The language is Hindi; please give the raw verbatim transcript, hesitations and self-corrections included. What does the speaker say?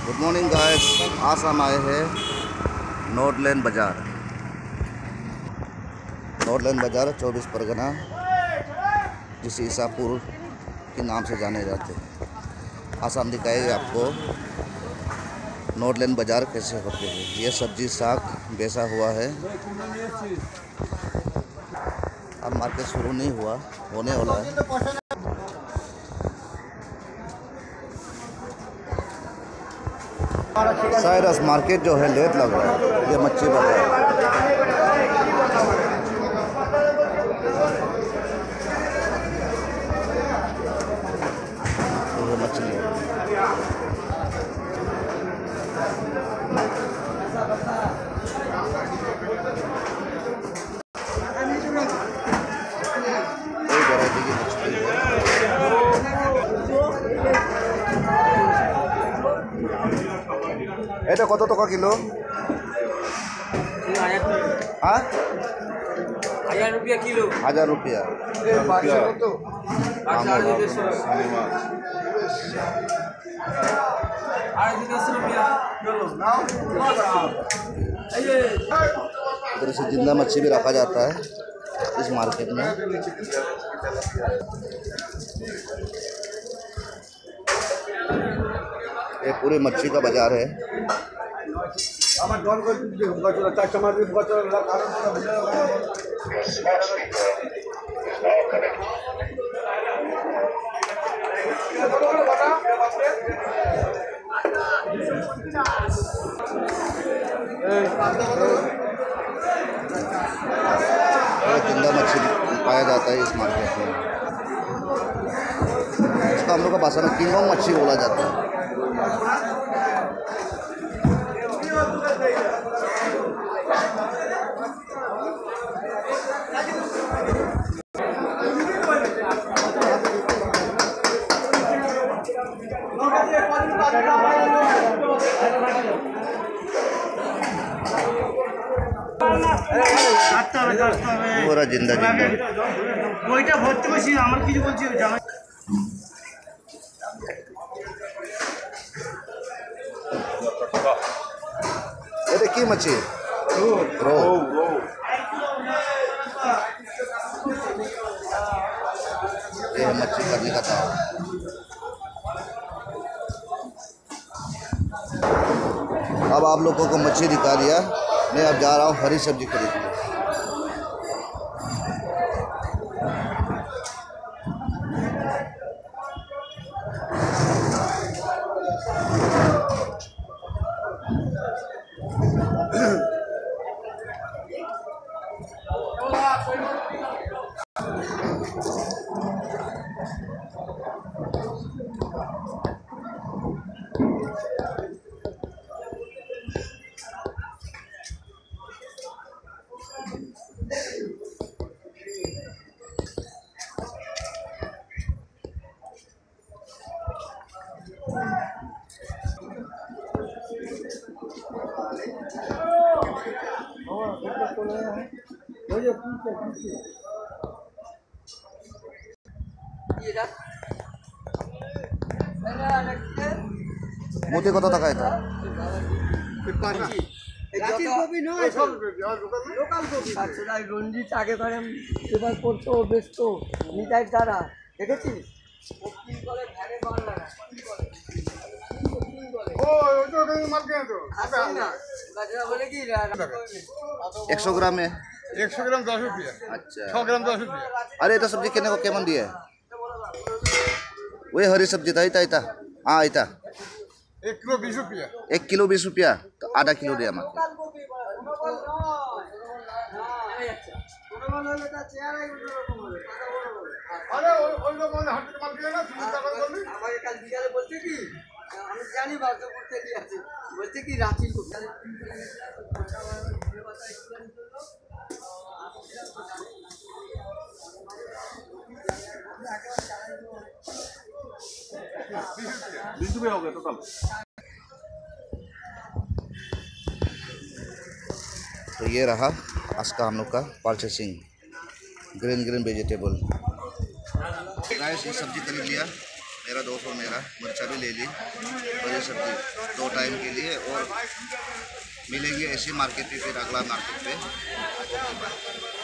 Good morning guys. आज हम आए हैं नॉर्थ बाज़ार। नॉर्थ बाज़ार चौबीस परगना, जिसे ईसापुर के नाम से जाने जाते हैं। आज हम दिखाएंगे आपको नॉर्थ बाज़ार कैसे होते हैं। ये सब्जी साग बेचा हुआ है। अब मार्केट शुरू नहीं हुआ, होने वाला है। शायद आज मार्केट जो है लेट लग रहा है। ये मच्छी बाजार ये मछली है। कई वैरायटी की मछली है। এটা কত টাকা কিলো? हाँ हजार रुपया किलो। हजार रुपया इधर से जिंदा मच्छी भी रखा जाता है इस मार्केट में। ये पूरे मच्छी का बाजार है। जिंदा मच्छी पाया जाता है इस मार्केट में। इसका हम लोग का भाषा में किंगोंग मच्छी बोला जाता है। पूरा जिंदा जिंदा ওইটা ভর্তি করছি আমার কিছু বলছি জামাই। এটা কি মাছি? রো ये मच्छी करने का था। अब आप लोगों को मच्छी दिखा दिया। मैं अब जा रहा हूँ हरी सब्जी खरीदने। मोटे कत टाका এটা? রঞ্জিত আগে ধরেন এবার করতো বেচতো নিতাই তারা দেখেছিস एक सौ ग्राम में एक सौ ग्राम दस रुपया। अच्छा सौ ग्राम दस रुपया। अरे ये तो सब्जी कितने को केमन दिया है? वही हरी सब्जी था इता इता हाँ इता एक किलो बीस रुपया। एक किलो बीस रुपया तो आधा किलो दिया हमारे। अरे ওই লোক মানে হাতে মাল দিয়ে না তিরিশ টাকা করে বললি। আমাকে কাল বিকালে বলছে কি আমি জানি বাসপুর থেকে আছে বলছে কি রাঁচি কোথায় बीस रुपये हो गए टोटल। तो ये रहा आज का हम लोग का purchasing green green vegetable. Guys ये सब्जी खरीद लिया मेरा दोस्त और मेरा मिर्चा भी ले ली और ये सब्जी दो टाइम के लिए। और मिलेंगे ऐसी मार्केट पे, फिर अगला मार्केट पे।